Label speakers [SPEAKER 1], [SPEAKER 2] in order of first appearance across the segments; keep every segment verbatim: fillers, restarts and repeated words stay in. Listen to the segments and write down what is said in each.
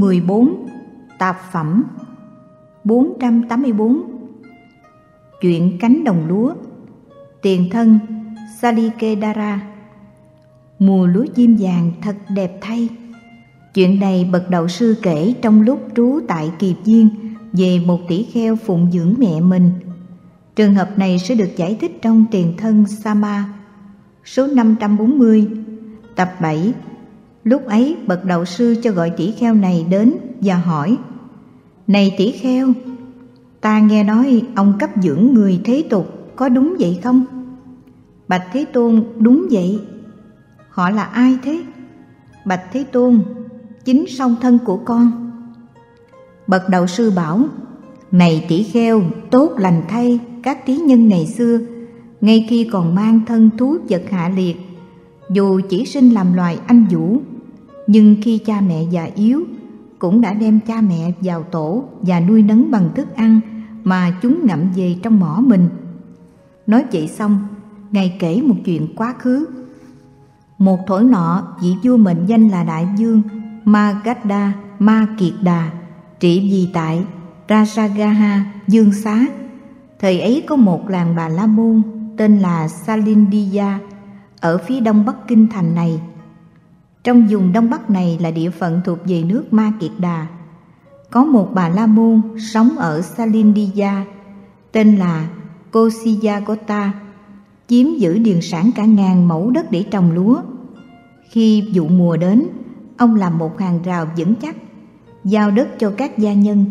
[SPEAKER 1] mười bốn. Tạp phẩm bốn trăm tám mươi bốn. Chuyện cánh đồng lúa. Tiền thân Salikedara. Mùa lúa chim vàng thật đẹp thay. Chuyện này bậc đạo sư kể trong lúc trú tại Kiệp Diên về một tỷ kheo phụng dưỡng mẹ mình. Trường hợp này sẽ được giải thích trong Tiền thân Sama số năm trăm bốn mươi, tập bảy. Lúc ấy bậc đạo sư cho gọi tỷ kheo này đến và hỏi: Này tỷ kheo, ta nghe nói ông cấp dưỡng người thế tục, có đúng vậy không? Bạch Thế Tôn: Đúng vậy. Họ là ai thế? Bạch Thế Tôn: Chính song thân của con. Bậc đạo sư bảo: Này tỷ kheo, tốt lành thay, các tí nhân ngày xưa, ngay khi còn mang thân thú vật hạ liệt, dù chỉ sinh làm loài anh vũ, nhưng khi cha mẹ già yếu, cũng đã đem cha mẹ vào tổ và nuôi nấng bằng thức ăn mà chúng ngậm về trong mỏ mình. Nói vậy xong, Ngài kể một chuyện quá khứ. Một thuở nọ, vị vua mệnh danh là Đại vương Magadha Ma Kiệt Đà trị vì tại Rajagaha Dương Xá. Thời ấy có một làng Bà La Môn tên là Salindiya ở phía đông bắc kinh thành này. Trong vùng đông bắc này là địa phận thuộc về nước Ma Kiệt Đà. Có một Bà La Môn sống ở Salindiya tên là Kosiyagota, chiếm giữ điền sản cả ngàn mẫu đất để trồng lúa. Khi vụ mùa đến, ông làm một hàng rào vững chắc, giao đất cho các gia nhân.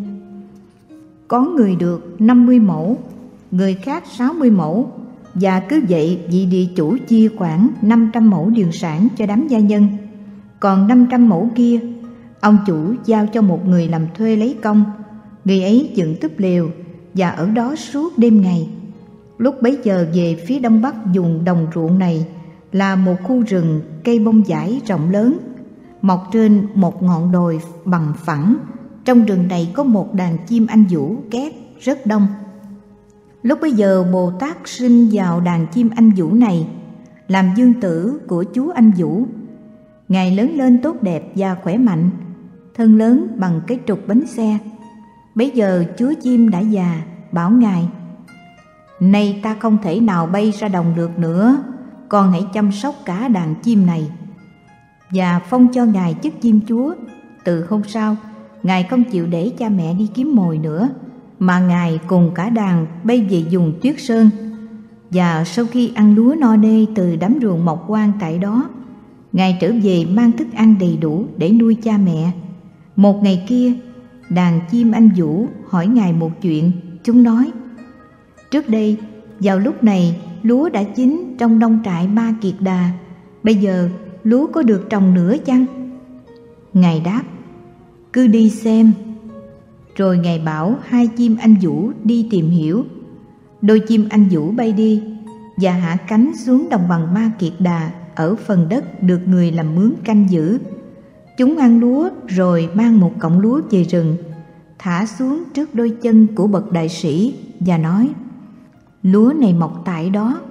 [SPEAKER 1] Có người được năm mươi mẫu, người khác sáu mươi mẫu, và cứ vậy vị địa chủ chia khoảng năm trăm mẫu điền sản cho đám gia nhân. Còn năm trăm mẫu kia, ông chủ giao cho một người làm thuê lấy công. Người ấy dựng túp lều và ở đó suốt đêm ngày. Lúc bấy giờ về phía đông bắc vùng đồng ruộng này là một khu rừng cây bông vải rộng lớn, mọc trên một ngọn đồi bằng phẳng. Trong rừng này có một đàn chim anh vũ két rất đông. Lúc bấy giờ Bồ Tát sinh vào đàn chim anh vũ này, làm dương tử của chúa anh vũ. Ngài lớn lên tốt đẹp và khỏe mạnh, thân lớn bằng cái trục bánh xe. Bấy giờ chúa chim đã già, bảo Ngài: Nay ta không thể nào bay ra đồng được nữa, con hãy chăm sóc cả đàn chim này. Và phong cho Ngài chức chim chúa. Từ hôm sau, Ngài không chịu để cha mẹ đi kiếm mồi nữa, mà Ngài cùng cả đàn bay về vùng Tuyết Sơn. Và sau khi ăn lúa no nê từ đám ruộng mọc hoang tại đó, Ngài trở về mang thức ăn đầy đủ để nuôi cha mẹ. Một ngày kia, đàn chim anh vũ hỏi Ngài một chuyện. Chúng nói: Trước đây, vào lúc này, lúa đã chín trong nông trại Ma Kiệt Đà. Bây giờ, lúa có được trồng nữa chăng? Ngài đáp: Cứ đi xem. Rồi Ngài bảo hai chim anh vũ đi tìm hiểu. Đôi chim anh vũ bay đi và hạ cánh xuống đồng bằng Ma Kiệt Đà ở phần đất được người làm mướn canh giữ. Chúng ăn lúa rồi mang một cọng lúa về rừng, thả xuống trước đôi chân của bậc đại sĩ và nói: Lúa này mọc tại đó.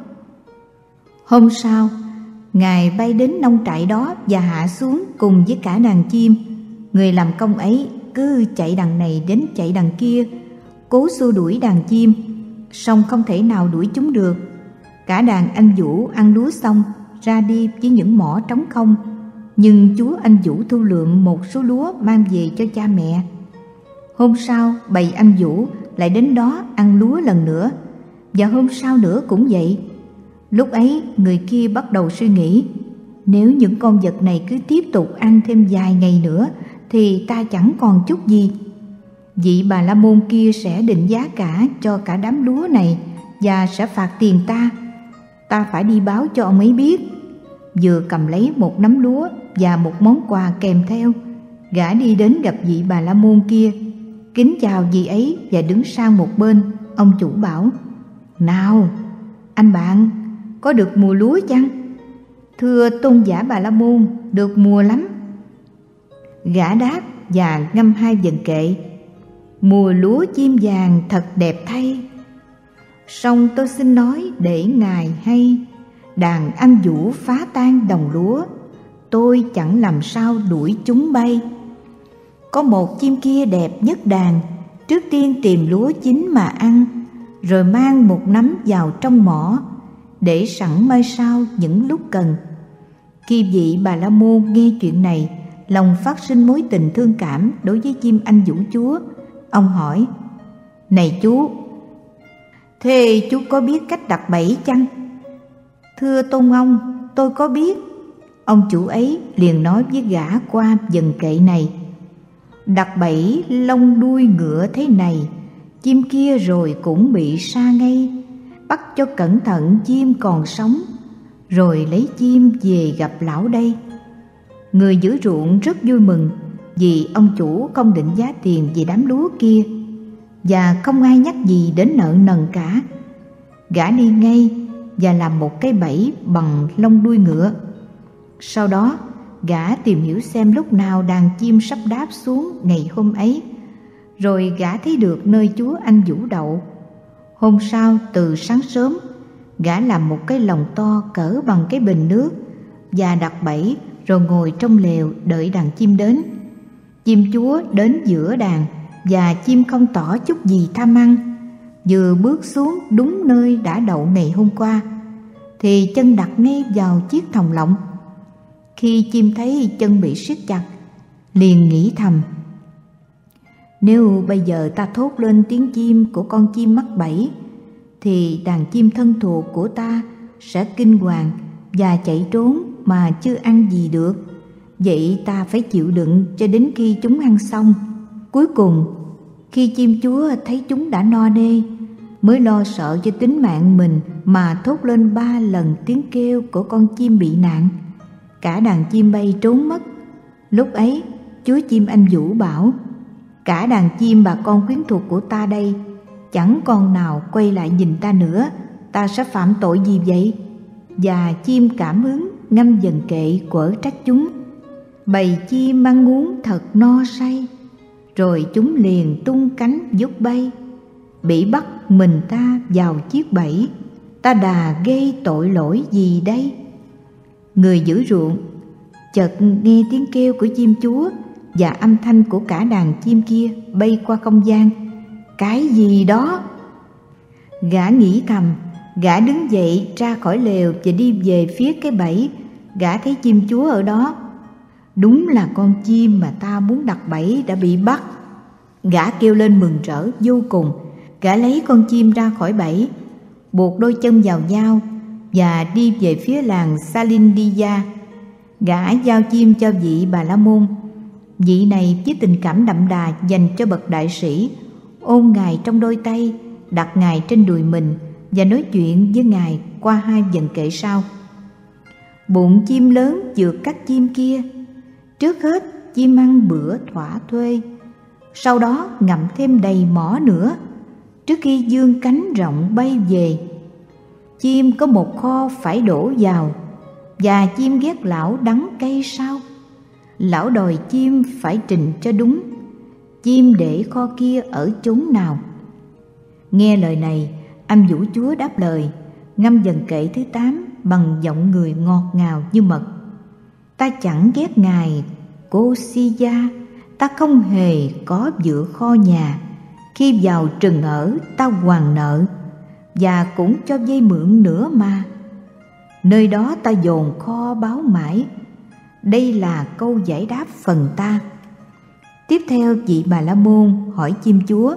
[SPEAKER 1] Hôm sau, Ngài bay đến nông trại đó và hạ xuống cùng với cả đàn chim. Người làm công ấy cứ chạy đằng này đến chạy đằng kia, cố xua đuổi đàn chim, song không thể nào đuổi chúng được. Cả đàn anh vũ ăn lúa xong ra đi với những mỏ trống không, nhưng chúa anh vũ thu lượm một số lúa mang về cho cha mẹ. Hôm sau, bầy anh vũ lại đến đó ăn lúa lần nữa, và hôm sau nữa cũng vậy. Lúc ấy người kia bắt đầu suy nghĩ: Nếu những con vật này cứ tiếp tục ăn thêm vài ngày nữa thì ta chẳng còn chút gì. Vị Bà La Môn kia sẽ định giá cả cho cả đám lúa này và sẽ phạt tiền ta. Ta phải đi báo cho ông ấy biết. Vừa cầm lấy một nắm lúa và một món quà kèm theo, gã đi đến gặp vị Bà La Môn kia, kính chào vị ấy và đứng sang một bên. Ông chủ bảo: Nào, anh bạn, có được mùa lúa chăng? Thưa tôn giả Bà La Môn, được mùa lắm. Gã đáp và ngâm hai vần kệ: Mùa lúa chim vàng thật đẹp thay. Song tôi xin nói để ngài hay, đàn anh vũ phá tan đồng lúa, tôi chẳng làm sao đuổi chúng bay. Có một chim kia đẹp nhất đàn, trước tiên tìm lúa chín mà ăn, rồi mang một nắm vào trong mỏ, để sẵn mai sau những lúc cần. Khi vị Bà La Môn nghe chuyện này, lòng phát sinh mối tình thương cảm đối với chim anh vũ chúa. Ông hỏi: Này chú, thế chú có biết cách đặt bẫy chăng? Thưa tôn ông, tôi có biết. Ông chủ ấy liền nói với gã qua dần kệ này: Đặt bẫy lông đuôi ngựa thế này, chim kia rồi cũng bị sa ngay. Bắt cho cẩn thận chim còn sống, rồi lấy chim về gặp lão đây. Người giữ ruộng rất vui mừng, vì ông chủ không định giá tiền về đám lúa kia, và không ai nhắc gì đến nợ nần cả. Gã đi ngay và làm một cái bẫy bằng lông đuôi ngựa. Sau đó gã tìm hiểu xem lúc nào đàn chim sắp đáp xuống ngày hôm ấy, rồi gã thấy được nơi chúa anh vũ đậu. Hôm sau từ sáng sớm, gã làm một cái lồng to cỡ bằng cái bình nước và đặt bẫy, rồi ngồi trong lều đợi đàn chim đến. Chim chúa đến giữa đàn, và chim không tỏ chút gì tham ăn. Vừa bước xuống đúng nơi đã đậu ngày hôm qua, thì chân đặt ngay vào chiếc thòng lọng. Khi chim thấy chân bị siết chặt, liền nghĩ thầm: Nếu bây giờ ta thốt lên tiếng chim của con chim mắc bẫy, thì đàn chim thân thuộc của ta sẽ kinh hoàng và chạy trốn mà chưa ăn gì được. Vậy ta phải chịu đựng cho đến khi chúng ăn xong. Cuối cùng, khi chim chúa thấy chúng đã no nê, mới lo sợ cho tính mạng mình mà thốt lên ba lần tiếng kêu của con chim bị nạn. Cả đàn chim bay trốn mất. Lúc ấy, chúa chim anh vũ bảo: Cả đàn chim bà con quyến thuộc của ta đây, chẳng con nào quay lại nhìn ta nữa. Ta sẽ phạm tội gì vậy? Và chim cảm ứng ngâm dần kệ quở trách chúng: Bầy chim ăn uống thật no say, rồi chúng liền tung cánh vút bay. Bị bắt mình ta vào chiếc bẫy, ta đà gây tội lỗi gì đây? Người giữ ruộng chợt nghe tiếng kêu của chim chúa và âm thanh của cả đàn chim kia bay qua không gian. Cái gì đó? Gã nghĩ thầm. Gã đứng dậy ra khỏi lều và đi về phía cái bẫy. Gã thấy chim chúa ở đó. Đúng là con chim mà ta muốn đặt bẫy đã bị bắt. Gã kêu lên mừng rỡ vô cùng. Gã lấy con chim ra khỏi bẫy, buộc đôi chân vào nhau và đi về phía làng Salindiya. Gã giao chim cho vị Bà La Môn. Vị này với tình cảm đậm đà dành cho bậc đại sĩ, ôm ngài trong đôi tay, đặt ngài trên đùi mình và nói chuyện với ngài qua hai dần kệ sau. Bụng chim lớn vượt các chim kia. Trước hết chim ăn bữa thỏa thuê, sau đó ngậm thêm đầy mỏ nữa, trước khi dương cánh rộng bay về. Chim có một kho phải đổ vào, và chim ghét lão đắng cay sao? Lão đòi chim phải trình cho đúng, chim để kho kia ở chốn nào? Nghe lời này, anh vũ chúa đáp lời, ngâm dần kệ thứ tám bằng giọng người ngọt ngào như mật: Ta chẳng ghét ngài Kosiya, ta không hề có vựa kho nhà. Khi vào trừng ở, ta hoàn nợ, và cũng cho vay mượn nữa mà. Nơi đó ta dồn kho báo mãi. Đây là câu giải đáp phần ta. Tiếp theo vị Bà La Môn hỏi chim chúa: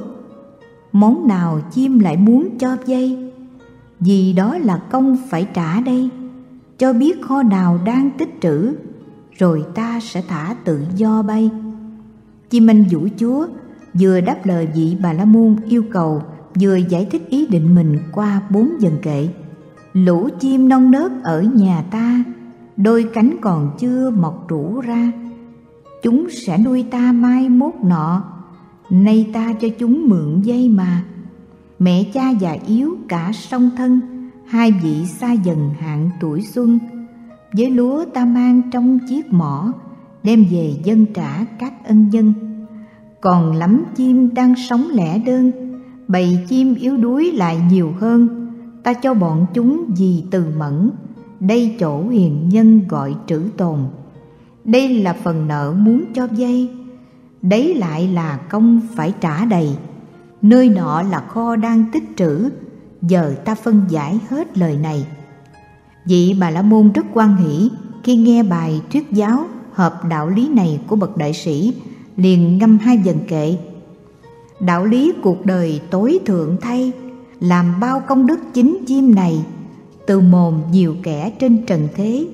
[SPEAKER 1] Món nào chim lại muốn cho vay? Vì đó là công phải trả đây. Cho biết kho nào đang tích trữ, rồi ta sẽ thả tự do bay. Chim anh vũ chúa vừa đáp lời vị Bà La Môn yêu cầu, vừa giải thích ý định mình qua bốn dần kệ. Lũ chim non nớt ở nhà ta, đôi cánh còn chưa mọc rủ ra. Chúng sẽ nuôi ta mai mốt nọ, nay ta cho chúng mượn dây mà. Mẹ cha già yếu cả song thân, hai vị xa dần hạn tuổi xuân. Với lúa ta mang trong chiếc mỏ, đem về dâng trả các ân nhân. Còn lắm chim đang sống lẻ đơn, bầy chim yếu đuối lại nhiều hơn. Ta cho bọn chúng vì từ mẫn, đây chỗ hiền nhân gọi trữ tồn. Đây là phần nợ muốn cho vay. đấy lại là công phải trả đầy. Nơi nọ là kho đang tích trữ, giờ ta phân giải hết lời này. Vị Bà La Môn rất hoan hỷ khi nghe bài thuyết giáo hợp đạo lý này của bậc đại sĩ, liền ngâm hai vần kệ: đạo lý cuộc đời tối thượng thay, làm bao công đức chính chim này, từ mồm nhiều kẻ trên trần thế,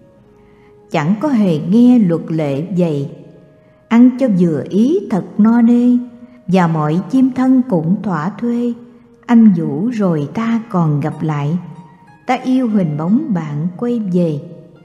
[SPEAKER 1] chẳng có hề nghe luật lệ dày, ăn cho vừa ý thật no nê, và mọi chim thân cũng thỏa thuê. Anh vũ rồi ta còn gặp lại, ta yêu hình bóng bạn quay về.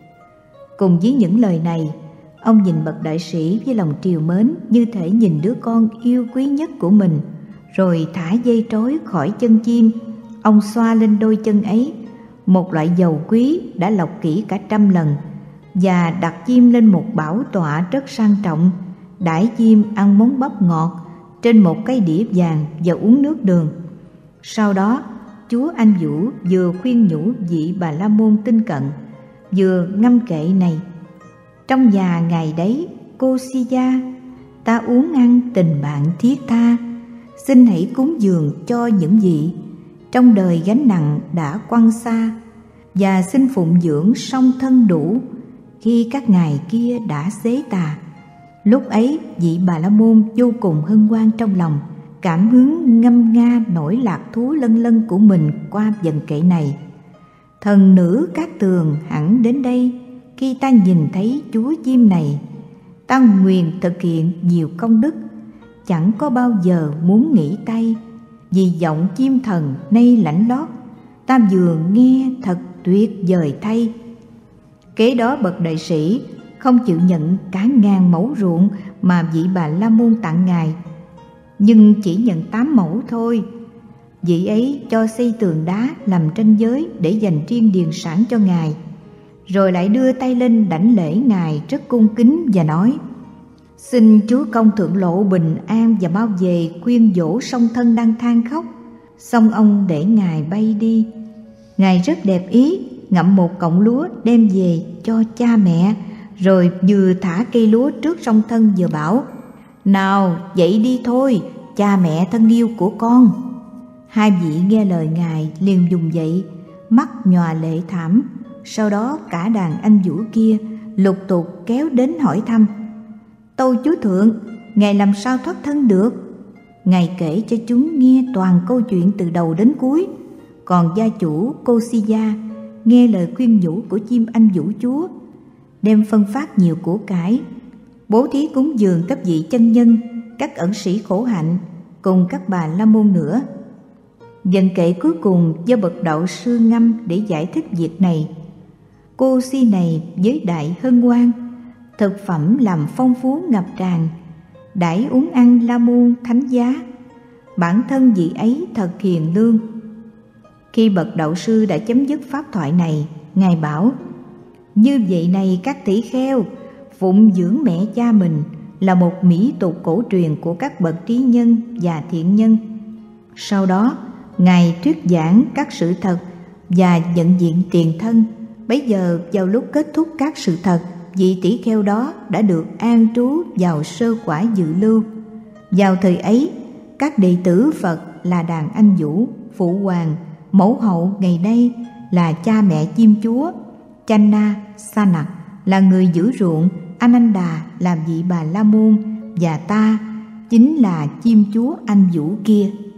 [SPEAKER 1] Cùng với những lời này, ông nhìn bậc đại sĩ với lòng trìu mến như thể nhìn đứa con yêu quý nhất của mình, rồi thả dây trói khỏi chân chim. Ông xoa lên đôi chân ấy một loại dầu quý đã lọc kỹ cả trăm lần, và đặt chim lên một bảo tọa rất sang trọng, đãi chim ăn món bắp ngọt trên một cái đĩa vàng và uống nước đường. Sau đó, chúa Anh Vũ vừa khuyên nhủ vị Bà La Môn tinh cận, vừa ngâm kệ này: trong nhà ngài đấy, cô Si Gia, ta uống ăn tình bạn thiết tha, xin hãy cúng dường cho những vị trong đời gánh nặng đã quăng xa, và xin phụng dưỡng song thân đủ khi các ngài kia đã xế tà. Lúc ấy vị Bà La Môn vô cùng hân hoan trong lòng, cảm hứng ngâm nga nỗi lạc thú lân lân của mình qua vần kệ này: thần nữ Cát Tường hẳn đến đây, khi ta nhìn thấy chúa chim này, ta nguyện thực hiện nhiều công đức, chẳng có bao giờ muốn nghỉ tay, vì giọng chim thần nay lãnh lót, ta vừa nghe thật tuyệt vời thay. Kế đó bậc đại sĩ không chịu nhận cả ngàn mẫu ruộng mà vị Bà La Môn tặng ngài, nhưng chỉ nhận tám mẫu thôi. Vị ấy cho xây tường đá làm ranh giới để dành riêng điền sản cho ngài, rồi lại đưa tay lên đảnh lễ ngài rất cung kính và nói: xin chúa công thượng lộ bình an và mau về khuyên dỗ song thân đang than khóc. Xong ông để ngài bay đi. Ngài rất đẹp ý, ngậm một cọng lúa đem về cho cha mẹ, rồi vừa thả cây lúa trước song thân vừa bảo: nào dậy đi thôi, cha mẹ thân yêu của con. Hai vị nghe lời ngài liền dùng dậy, mắt nhòa lệ thảm. Sau đó cả đàn anh vũ kia lục tục kéo đến hỏi thăm: tâu chúa thượng, ngài làm sao thoát thân được? Ngài kể cho chúng nghe toàn câu chuyện từ đầu đến cuối. Còn gia chủ cô Si Gia nghe lời khuyên nhủ của chim anh vũ chúa, đem phân phát nhiều của cải, bố thí cúng dường các vị chân nhân, các ẩn sĩ khổ hạnh cùng các bà la môn nữa. Vần kệ cuối cùng do bậc đạo sư ngâm để giải thích việc này. Cô Si này với đại hân hoan, thực phẩm làm phong phú ngập tràn, đãi uống ăn la môn thánh giá, bản thân vị ấy thật hiền lương. Khi bậc đạo sư đã chấm dứt pháp thoại này, ngài bảo: như vậy này các tỷ kheo, phụng dưỡng mẹ cha mình là một mỹ tục cổ truyền của các bậc trí nhân và thiện nhân. Sau đó ngài thuyết giảng các sự thật và nhận diện tiền thân. Bấy giờ vào lúc kết thúc các sự thật, vị tỷ kheo đó đã được an trú vào sơ quả dự lưu. Vào thời ấy, các đệ tử Phật là đàn anh vũ, phụ hoàng, mẫu hậu ngày nay là cha mẹ chim chúa, Channa Sanak là người giữ ruộng, Ananda là vị bà la môn, và ta chính là chim chúa anh vũ kia.